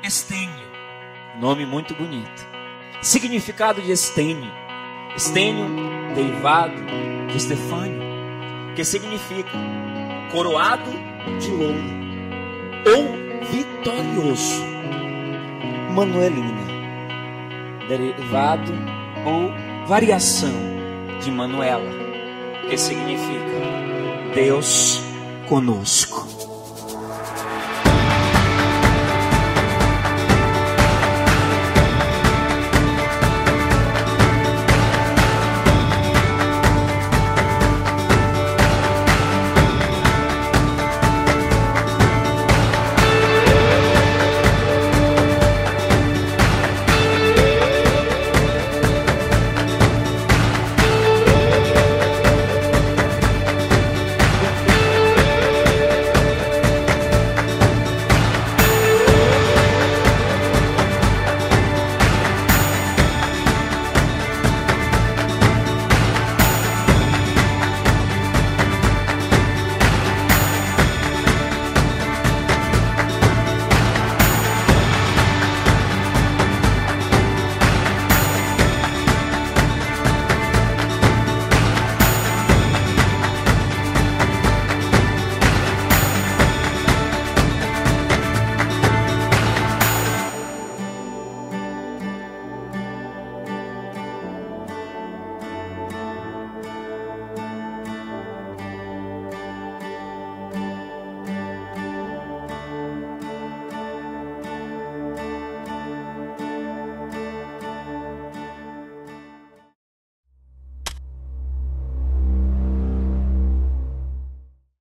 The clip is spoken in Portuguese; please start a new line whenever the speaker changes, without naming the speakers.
Estênio, nome muito bonito. Significado de Estênio. Estênio, derivado de Estefânio, que significa coroado de louro ou vitorioso. Manuelina, derivado ou variação de Manuela, que significa Deus conosco.